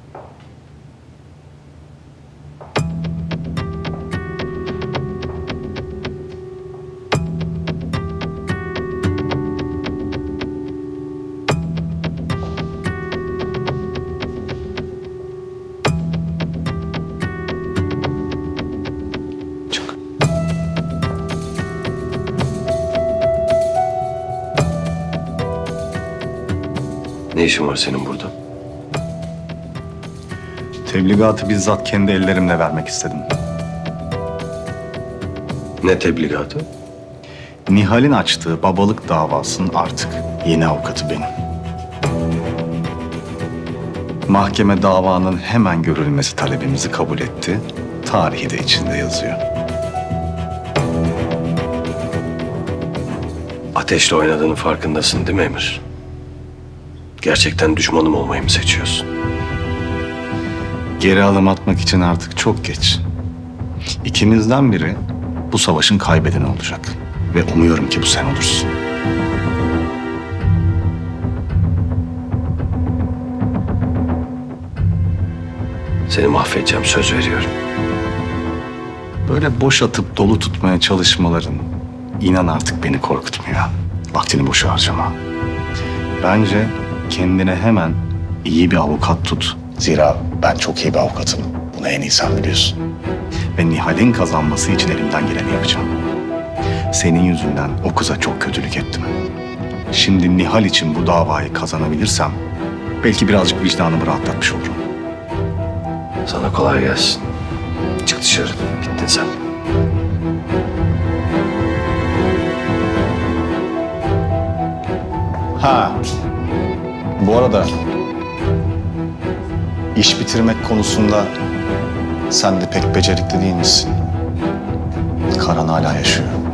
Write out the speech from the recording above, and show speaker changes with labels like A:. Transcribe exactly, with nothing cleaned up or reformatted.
A: Ne işin var senin burada?
B: Tebligatı bizzat kendi ellerimle vermek istedim.
A: Ne tebligatı?
B: Nihal'in açtığı babalık davasının artık yeni avukatı benim. Mahkeme davanın hemen görülmesi talebimizi kabul etti. Tarihi de içinde yazıyor.
A: Ateşle oynadığının farkındasın değil mi Emir? Gerçekten düşmanım olmayı mı seçiyorsun?
B: Geri adım atmak için artık çok geç. İkimizden biri bu savaşın kaybedeni olacak. Ve umuyorum ki bu sen olursun.
A: Seni mahvedeceğim, söz veriyorum.
B: Böyle boş atıp dolu tutmaya çalışmaların inan artık beni korkutmuyor. Vaktini boşa harcama. Bence kendine hemen iyi bir avukat tut. Zira ben çok iyi bir avukatım. Bunu en iyi sen biliyorsun. Ve Nihal'in kazanması için elimden geleni yapacağım. Senin yüzünden o kıza çok kötülük ettim. Şimdi Nihal için bu davayı kazanabilirsem belki birazcık vicdanımı rahatlatmış olurum.
A: Sana kolay gelsin. Çık dışarı. Gittin sen.
B: Ha. Bu arada iş bitirmek konusunda sen de pek becerikli değil misin? Karan hala yaşıyor.